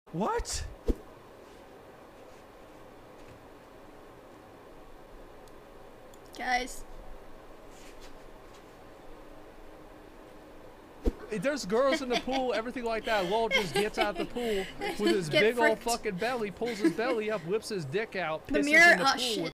What? Guys. There's girls in the pool, everything like that. Lowell just gets out the pool with his big old fucking belly, pulls his belly up, whips his dick out, pisses in the pool.